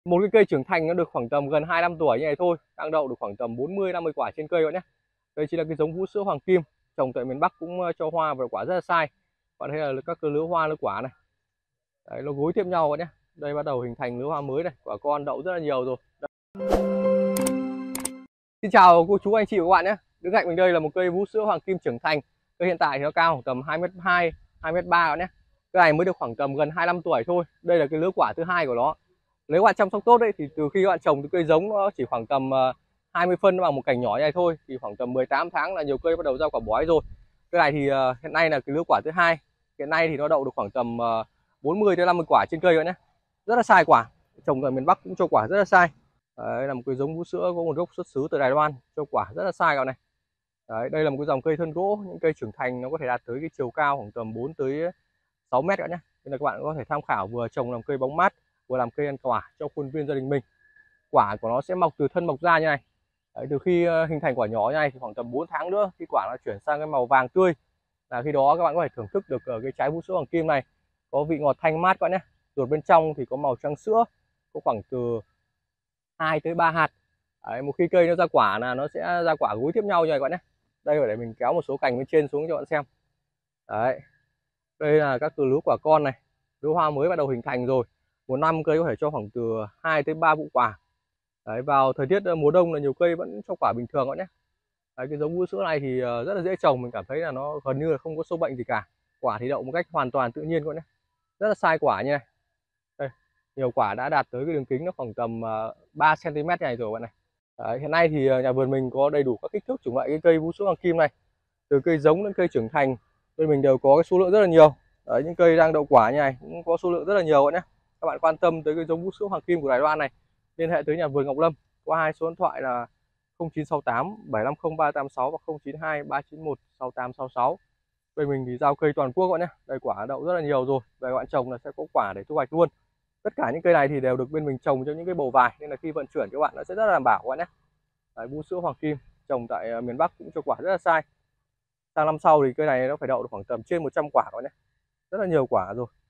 Một cái cây trưởng thành nó được khoảng tầm gần 2 năm tuổi như này thôi, đang đậu được khoảng tầm 40-50 quả trên cây các bạn nhé. Đây chính là cái giống vũ sữa Hoàng Kim, trồng tại miền Bắc cũng cho hoa và quả rất là sai. Bạn thấy là các cái lứa hoa lứa quả này. Đấy, nó gối tiếp nhau các bạn nhé. Đây bắt đầu hình thành lứa hoa mới này, quả con đậu rất là nhiều rồi. Xin chào cô chú anh chị và các bạn nhé. Đứng cạnh mình đây là một cây vũ sữa Hoàng Kim trưởng thành. Cây hiện tại thì nó cao khoảng tầm 2m2, 2m3 các bạn nhé. Cây này mới được khoảng tầm gần 25 tuổi thôi. Đây là cái lứa quả thứ hai của nó. Nếu bạn chăm sóc tốt đấy thì từ khi bạn trồng từ cây giống nó chỉ khoảng tầm 20 phân bằng một cành nhỏ như này thôi, thì khoảng tầm 18 tháng là nhiều cây bắt đầu ra quả bói rồi. Cây này thì hiện nay là cái lứa quả thứ hai. Hiện nay thì nó đậu được khoảng tầm 40 đến 50 quả trên cây các nhé. Rất là sai quả. Trồng ở miền Bắc cũng cho quả rất là sai. Đấy là một cái giống vũ sữa có nguồn gốc xuất xứ từ Đài Loan, cho quả rất là sai các bạn này. Đấy, đây là một cái dòng cây thân gỗ, những cây trưởng thành nó có thể đạt tới cái chiều cao khoảng tầm 4 tới 6 mét các nhé. Nên là các bạn có thể tham khảo vừa trồng làm cây bóng mát, vừa làm cây ăn quả cho khuôn viên gia đình mình. Quả của nó sẽ mọc từ thân mọc ra như này. Đấy, từ khi hình thành quả nhỏ như này thì khoảng tầm 4 tháng nữa khi quả nó chuyển sang cái màu vàng tươi, là khi đó các bạn có thể thưởng thức được cái trái vũ sữa Hoàng Kim này. Có vị ngọt thanh mát các bạn nhé. Ruột bên trong thì có màu trắng sữa, có khoảng từ 2 tới 3 hạt. Đấy, một khi cây nó ra quả là nó sẽ ra quả gối tiếp nhau như này các bạn nhé. Đây phải để mình kéo một số cành bên trên xuống cho bạn xem. Đấy, đây là các từ lứa quả con này, lứa hoa mới bắt đầu hình thành rồi. Một năm cây có thể cho khoảng từ 2 tới 3 vụ quả. Đấy, vào thời tiết mùa đông là nhiều cây vẫn cho quả bình thường các bạn nhé. Đấy, cái giống vũ sữa này thì rất là dễ trồng, mình cảm thấy là nó gần như là không có sâu bệnh gì cả. Quả thì đậu một cách hoàn toàn tự nhiên các bạn nhé. Rất là sai quả như này. Đây, nhiều quả đã đạt tới cái đường kính nó khoảng tầm 3 cm này rồi bạn này. Đấy, hiện nay thì nhà vườn mình có đầy đủ các kích thước chủng loại cái cây vũ sữa Hoàng Kim này, từ cây giống đến cây trưởng thành bên mình đều có cái số lượng rất là nhiều. Đấy, những cây đang đậu quả như này cũng có số lượng rất là nhiều bạn nhé. Các bạn quan tâm tới cái giống vũ sữa Hoàng Kim của Đài Loan này, liên hệ tới nhà vườn Ngọc Lâm qua hai số điện thoại là 0968 750 386 và 092 391 6866. Bên mình thì giao cây toàn quốc các bạn nhé. Đây quả đậu rất là nhiều rồi, về các bạn trồng là sẽ có quả để thu hoạch luôn. Tất cả những cây này thì đều được bên mình trồng cho những cái bầu vải, nên là khi vận chuyển các bạn nó sẽ rất là đảm bảo các bạn nhé. Đấy, vũ sữa Hoàng Kim trồng tại miền Bắc cũng cho quả rất là sai. Sang năm sau thì cây này nó phải đậu được khoảng tầm trên 100 quả các bạn nhé. Rất là nhiều quả rồi.